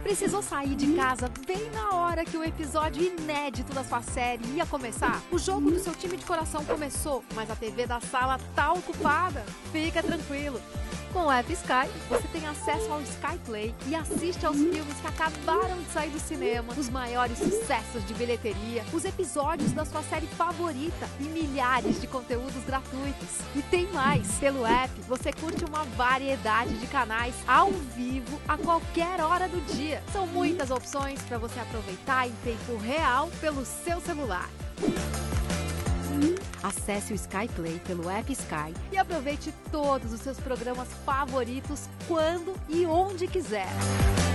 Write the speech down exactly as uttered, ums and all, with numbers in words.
Precisou sair de casa bem na hora que o episódio inédito da sua série ia começar? O jogo do seu time de coração começou, mas a T V da sala tá ocupada? Fica tranquilo. Com o app Sky, você tem acesso ao Sky Play e assiste aos filmes que acabaram de sair do cinema, os maiores sucessos de bilheteria, os episódios da sua série favorita e milhares de conteúdos gratuitos. E tem mais! Pelo app, você curte uma variedade de canais ao vivo a qualquer hora do dia. São muitas opções para você aproveitar em tempo real pelo seu celular. Acesse o Sky Play pelo app Sky e aproveite todos os seus programas favoritos quando e onde quiser.